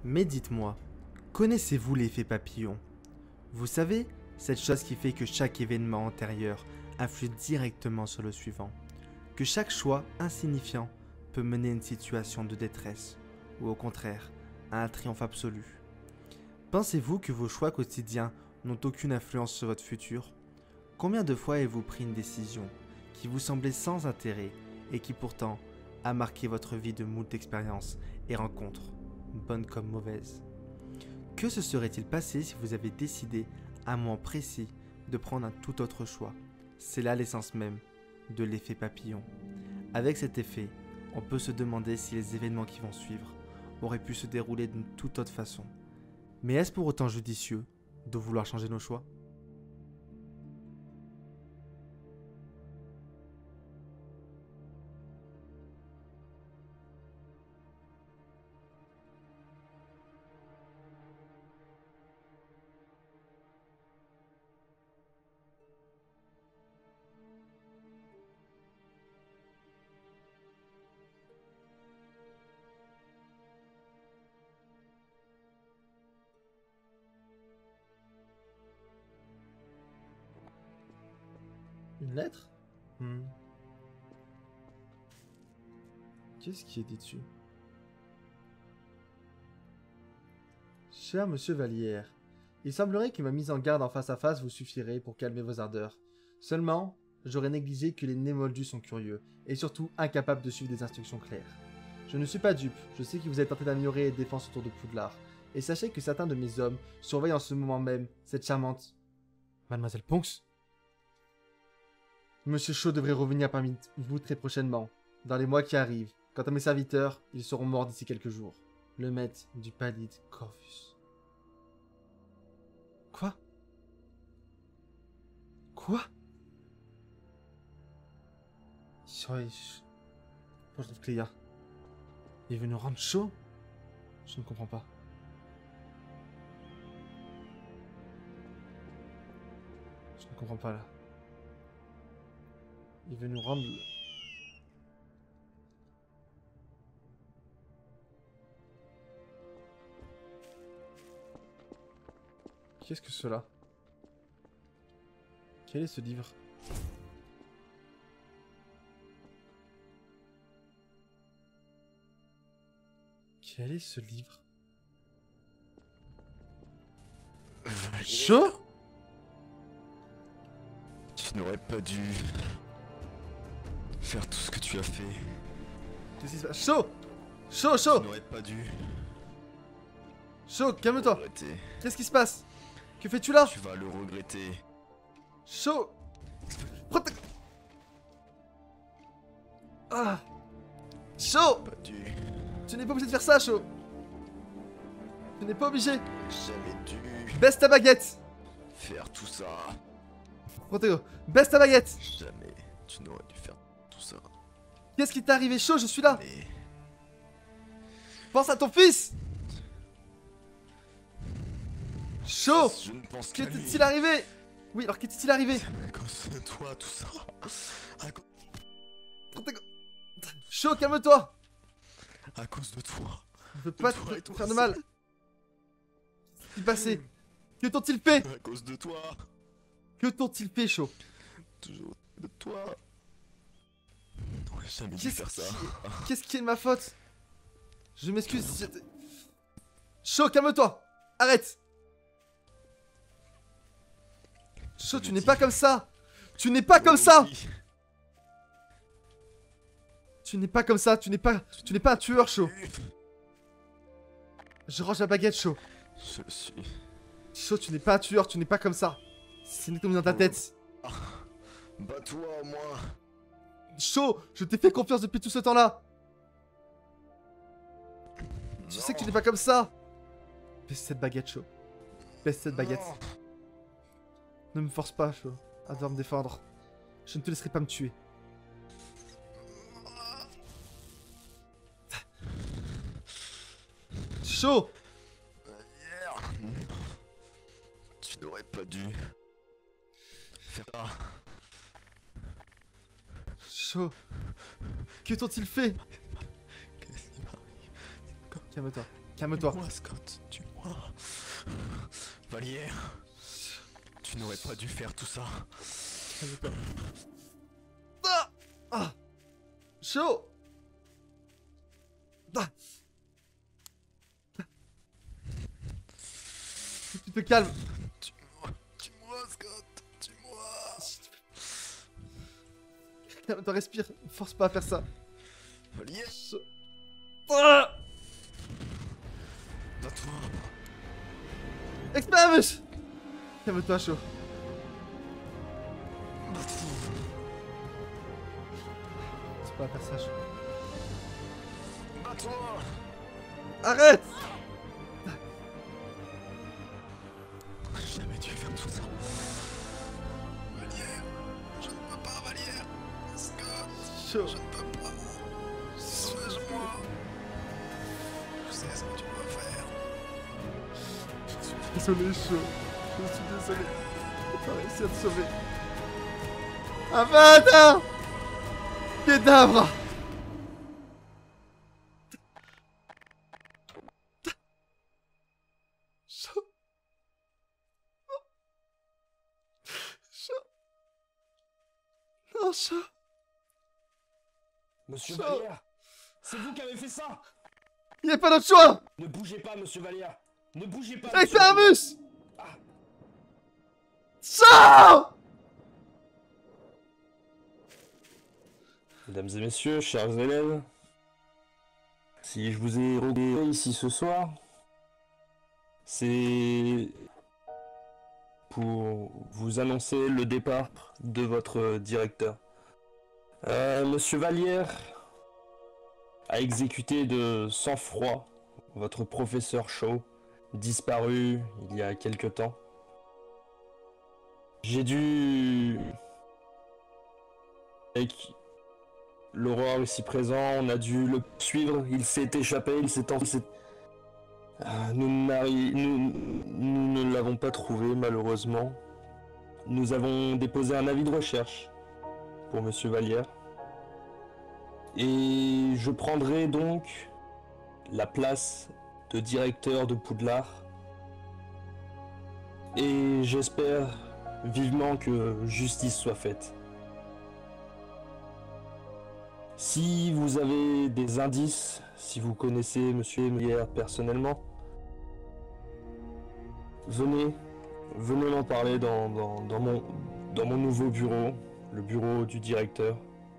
Mais dites-moi, connaissez-vous l'effet papillon? Vous savez, cette chose qui fait que chaque événement antérieur influe directement sur le suivant, que chaque choix insignifiant peut mener à une situation de détresse, ou au contraire, à un triomphe absolu. Pensez-vous que vos choix quotidiens n'ont aucune influence sur votre futur? Combien de fois avez-vous pris une décision qui vous semblait sans intérêt et qui pourtant a marqué votre vie de moult expériences et rencontres, bonnes comme mauvaises? Que se serait-il passé si vous avez décidé, à un moment précis, de prendre un tout autre choix? C'est là l'essence même de l'effet papillon. Avec cet effet, on peut se demander si les événements qui vont suivre auraient pu se dérouler d'une toute autre façon. Mais est-ce pour autant judicieux de vouloir changer nos choix? Une lettre? Qu'est-ce qui est dit dessus? Cher monsieur Vallière, il semblerait que ma mise en garde en face à face vous suffirait pour calmer vos ardeurs. Seulement, j'aurais négligé que les Némoldus sont curieux, et surtout incapables de suivre des instructions claires. Je ne suis pas dupe, je sais que vous êtes tenté d'améliorer les défenses autour de Poudlard, et sachez que certains de mes hommes surveillent en ce moment même cette charmante... Mademoiselle Ponks? Monsieur Shaw devrait revenir parmi vous très prochainement, dans les mois qui arrivent. Quant à mes serviteurs, ils seront morts d'ici quelques jours. Le maître du pallide Corvus. Quoi? Quoi? Cléa. Il veut nous rendre chaud? Je ne comprends pas. Je ne comprends pas là. Il veut nous rendre... Qu'est-ce que cela? Quel est ce livre? Quel est ce livre? Chaud? Tu n'aurais pas dû faire tout ce que tu as fait. Qu'est-ce qui se passe? Chaud! Chaud, chaud! Tu n'aurais pas dû Chaud, calme-toi! regretter. Qu'est-ce qui se passe? Que fais-tu là? Tu vas le regretter. Chaud! Ah! Chaud! Pas dû. Tu n'es pas obligé de faire ça, Chaud! Tu n'es pas obligé! Jamais dû Baisse ta baguette! faire tout ça. Protego, baisse ta baguette! Jamais tu n'aurais dû faire tout ça. Qu'est-ce qui t'est arrivé, Chaud? Je suis là! Mais Pense à ton fils! Chaud! je ne pense qu'à lui. Qu'est-il arrivé? Oui, alors qu'est-il arrivé? À cause de toi, tout ça. Protego. Chaud, calme-toi! À cause de toi. Je veux pas Toi et te toi faire de seul. mal. Qu'est-ce qui s'est passé? Que t'ont-ils fait? À cause de toi. Que t'ont-ils fait, Chaud? Toujours de toi. N'aurais jamais dû Qu'est-ce faire ça. Qu'est-ce qui est de ma faute? Je m'excuse si j'étais... Chaud, calme-toi! Arrête! Chaud, tu n'es pas comme ça! Tu n'es pas comme ça! Tu n'es pas comme ça, tu n'es pas un tueur, Chaud. Je range la baguette, Chaud. Je le suis. Chaud, tu n'es pas un tueur, tu n'es pas comme ça. C'est une dans ta tête. Bats-toi au moins. Chaud, je t'ai fait confiance depuis tout ce temps-là. Je sais que tu n'es pas comme ça. Baisse cette baguette, Chaud. Baisse cette baguette. Non. Ne me force pas, Chaud, à devoir me défendre. Je ne te laisserai pas me tuer. Chaud! Tu n'aurais pas dû faire ça. Chaud! Que t'ont-ils fait? Qu'est-ce qui m'arrive? Calme-toi. Calme-toi. Tue-moi, Scott, tue-moi. Vallière, tu n'aurais pas dû faire tout ça. Calme-toi. Ah, ah, chaud. Ah. Tu te calmes. Tue-moi, Scott, tue-moi. Calme-toi, respire. Force pas à faire ça. Vallière, Chaud. Ah. bats-toi. Expérience. Calme-toi, chaud. Bats-toi. Force pas à faire ça, chaud. Bats-toi. Arrête. J'ai jamais dû faire tout ça. Vallière, je ne peux pas, Vallière. Scott, Chaud. je ne peux pas. Soulage-moi. Je sais ce que tu dois faire. Désolé, chaud. Je suis désolé. J'ai pas réussi à te sauver. Avada! Kedavra! Chaud. Chaud. Non, chaud. Monsieur Chaud. Vallière, c'est vous qui avez fait ça. Il n'y a pas d'autre choix! Ne bougez pas, monsieur Vallière. Ne bougez pas. monsieur Extremus! Ah. Chaud! Mesdames et messieurs, chers élèves, si je vous ai regroupé ici ce soir, c'est pour vous annoncer le départ de votre directeur. Monsieur Vallière a exécuté de sang-froid votre professeur Shaw, disparu il y a quelque temps. J'ai dû... Avec l'aurore ici présent, on a dû le suivre, il s'est échappé, il s'est enfui. Nous ne l'avons pas trouvé malheureusement. Nous avons déposé un avis de recherche pour Monsieur Vallière. Et je prendrai donc la place de directeur de Poudlard. Et j'espère vivement que justice soit faite. Si vous avez des indices, si vous connaissez Monsieur Vallière personnellement, venez m'en parler dans mon nouveau bureau, le bureau du directeur.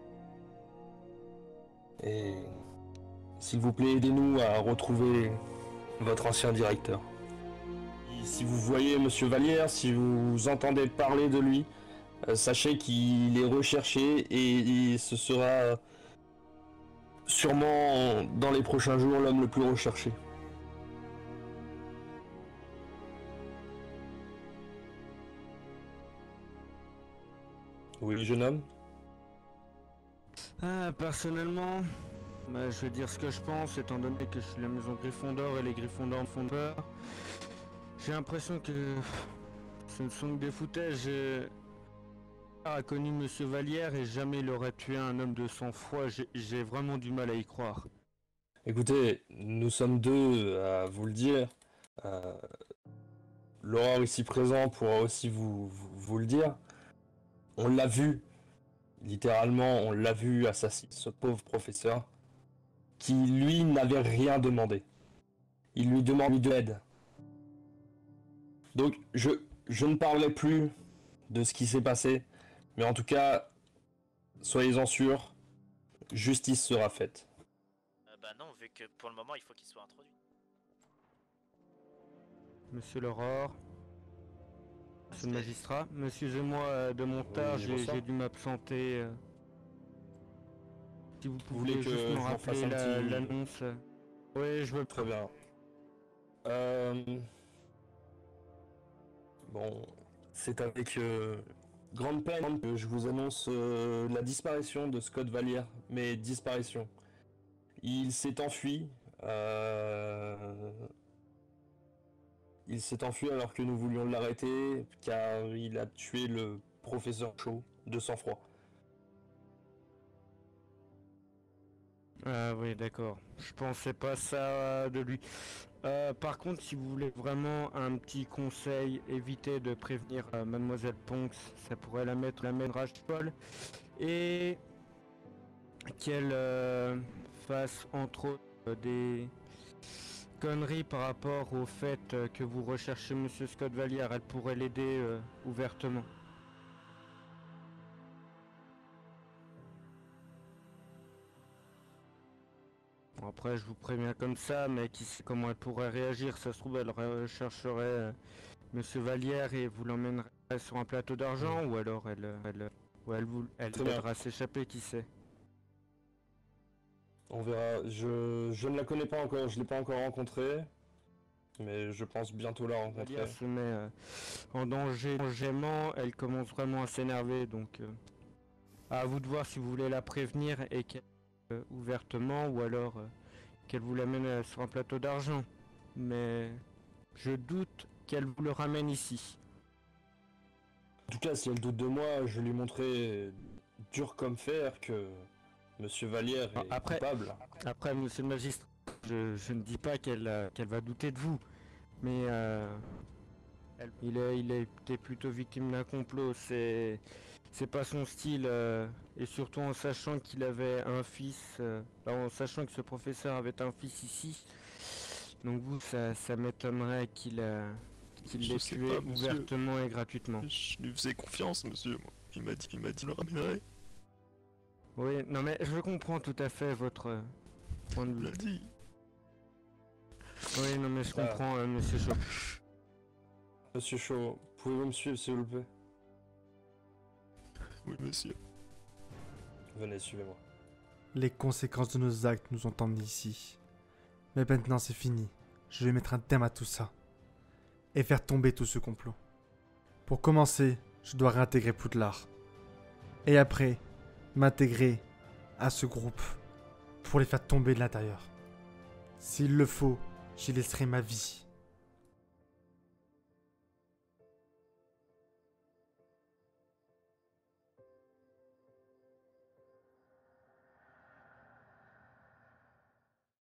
Et s'il vous plaît, aidez-nous à retrouver votre ancien directeur. Et si vous voyez Monsieur Vallière, si vous entendez parler de lui, sachez qu'il est recherché et ce sera sûrement dans les prochains jours l'homme le plus recherché. Oui, jeune homme. Personnellement, je vais dire ce que je pense, étant donné que je suis la maison Gryffondor et les Gryffondors me font peur. J'ai l'impression que ce ne sont que des foutages. A connu Monsieur Vallière et jamais il aurait tué un homme de sang-froid. J'ai vraiment du mal à y croire. Écoutez, nous sommes deux à vous le dire. L'aurore ici présent pourra aussi vous le dire. On l'a vu, littéralement, on l'a vu assassiner ce pauvre professeur qui, lui, n'avait rien demandé. Il lui demande de l'aide. Donc, je ne parlerai plus de ce qui s'est passé, mais en tout cas, soyez-en sûrs, justice sera faite. Bah non, vu que pour le moment il faut qu'il soit introduit. Monsieur l'Aurore, monsieur le magistrat, excusez-moi de mon tard, Oui, bonsoir. j'ai dû m'absenter. Si vous Vous voulez pouvez que juste je me m'en fasse rappeler un petit- l'annonce. Oui, je veux Très bien. Bon, c'est avec grande peine que je vous annonce la disparition de Scott Vallière, mais disparition. Il s'est enfui. Il s'est enfui alors que nous voulions l'arrêter, car il a tué le professeur Shaw de sang-froid. Ah oui, d'accord. Je pensais pas ça de lui. Par contre, si vous voulez vraiment un petit conseil, évitez de prévenir Mademoiselle Ponks, ça pourrait la mettre rage folle. Et qu'elle fasse entre autres des conneries par rapport au fait que vous recherchez Monsieur Scott Vallière, elle pourrait l'aider ouvertement. Bon, après, je vous préviens comme ça, mais qui sait comment elle pourrait réagir. Ça se trouve, elle rechercherait Monsieur Vallière et vous l'emmènerait sur un plateau d'argent, ou alors elle Très bien. aidera à s'échapper, qui sait. On verra. Je ne la connais pas encore, je l'ai pas encore rencontrée. Mais je pense bientôt la rencontrer. Vallière se met en danger, elle commence vraiment à s'énerver, donc à vous de voir si vous voulez la prévenir et qu'elle ouvertement, ou alors qu'elle vous l'amène sur un plateau d'argent. Mais je doute qu'elle vous le ramène ici. En tout cas, si elle doute de moi, je lui montrerai dur comme fer que Monsieur Vallière est Après- coupable. Après, monsieur le magistrat, je ne dis pas qu'elle va douter de vous, mais il a été plutôt victime d'un complot. C'est pas son style, et surtout en sachant qu'il avait un fils, en sachant que ce professeur avait un fils ici. Donc vous, ça m'étonnerait qu'il Je l'ait sais tué pas, monsieur. ouvertement et gratuitement. Je lui faisais confiance, monsieur. Moi. Il m'a dit le ramènerait. Oui, non mais je comprends tout à fait votre point de Il me vue. l'a dit. Oui, non mais je Ah. comprends, monsieur Chaud. Monsieur Chaud, pouvez-vous me suivre s'il vous plaît? Oui, monsieur. Venez, suivez-moi. Les conséquences de nos actes nous ont emmenés ici. Mais maintenant c'est fini. Je vais mettre un terme à tout ça. Et faire tomber tout ce complot. Pour commencer, je dois réintégrer Poudlard. Et après, m'intégrer à ce groupe. Pour les faire tomber de l'intérieur. S'il le faut, j'y laisserai ma vie.